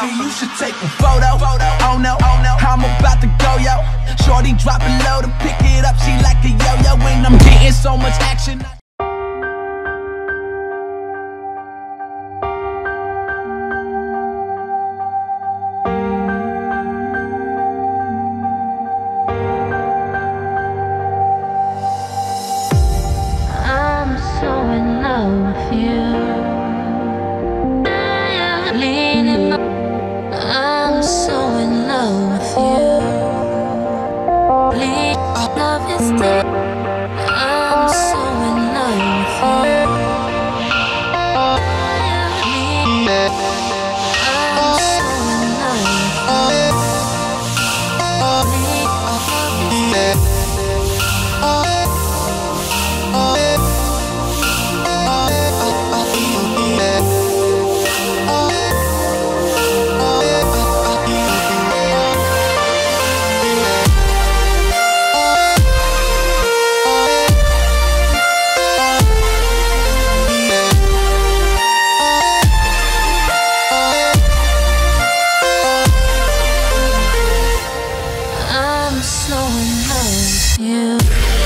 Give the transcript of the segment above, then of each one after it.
Maybe you should take a photo. Oh no, I'm about to go, yo. Shorty drop it low to pick it up, she like a yo-yo. And I'm getting so much action. I'm so in love with you. I'm so in love with you. Love is dead. I'm so in love with you. I'm so in love with you. I'm so in love with you.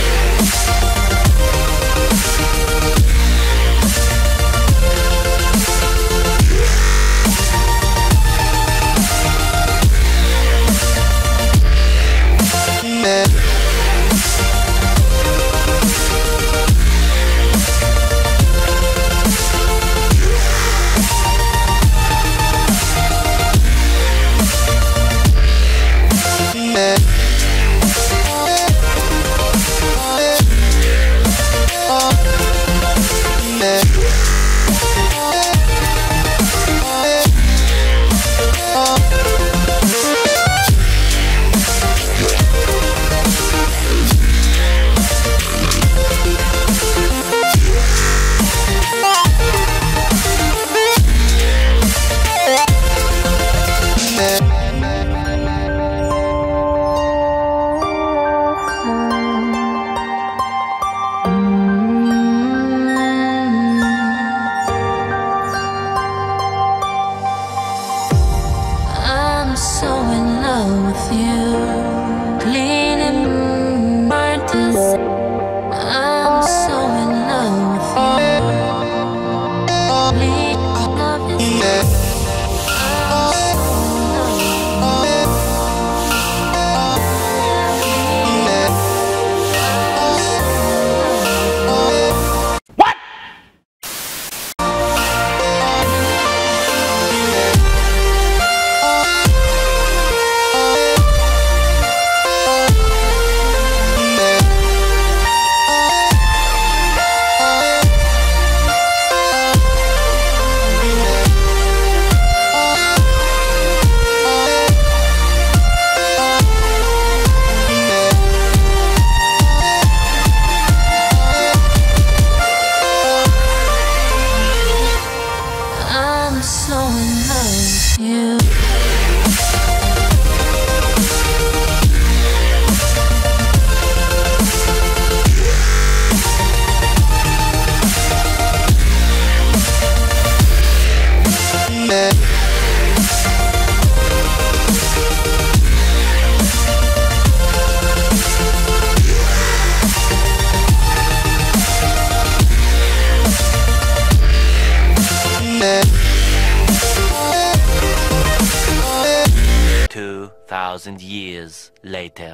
I'm so in love with you. Cleaning martyrs. I'm so in love with you. Love is dead. I'm so in love with you. What? I'm so in love with you. Thousand years later.